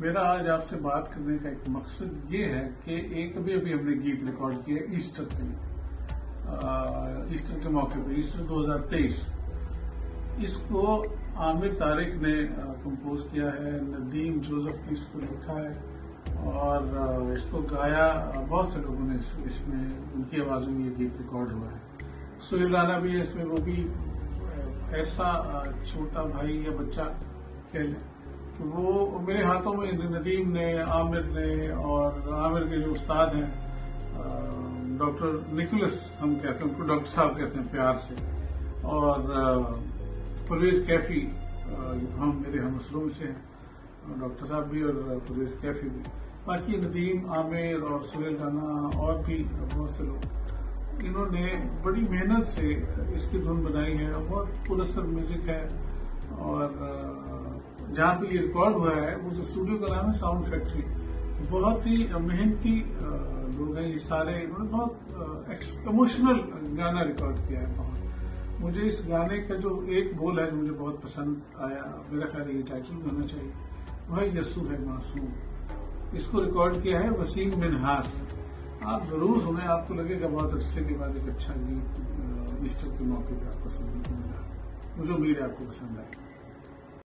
मेरा आज आपसे बात करने का एक मकसद ये है कि एक अभी हमने गीत रिकॉर्ड किया ईस्टर के लिए, ईस्टर के मौके पर, ईस्टर 2023। इसको आमिर तारिक ने कंपोज किया है, नदीम जोसेफ ने इसको लिखा है और इसको गाया बहुत से लोगों ने। इसमें उनकी आवाजों में ये गीत रिकॉर्ड हुआ है। सुहेल राना भी है इसमें, वो भी ऐसा छोटा भाई या बच्चा कह लें तो वो मेरे हाथों में नदीम ने, आमिर ने, और आमिर के जो उस्ताद हैं डॉक्टर निकोलस, हम कहते हैं उनको डॉक्टर साहब कहते हैं प्यार से, और परवेज कैफी, हम मेरे हमसलों में से हैं, डॉक्टर साहब भी और परवेज कैफी भी। बाकी नदीम, आमिर और सुहेल राना और भी बहुत से लोग, इन्होंने बड़ी मेहनत से इसकी धुन बनाई है। बहुत पुरस्कार म्यूजिक है और जहाँ पे ये रिकॉर्ड हुआ है उस स्टूडियो का नाम है साउंड फैक्ट्री। बहुत ही मेहनती लोग हैं ये सारे। इन्होंने बहुत इमोशनल गाना रिकॉर्ड किया है। बहुत मुझे इस गाने का जो एक बोल है जो मुझे बहुत पसंद आया, मेरा ख्याल ये टाइटल भी होना चाहिए, वह यस्सू है मासूम। इसको रिकॉर्ड किया है वसीम मिन्हास। आप जरूर सुने, आपको लगेगा बहुत अरसे के बाद एक अच्छा गीत ईस्टर के मौके पर आपको सुनने को मिला। मुझे उम्मीद है आपको पसंद आएगा।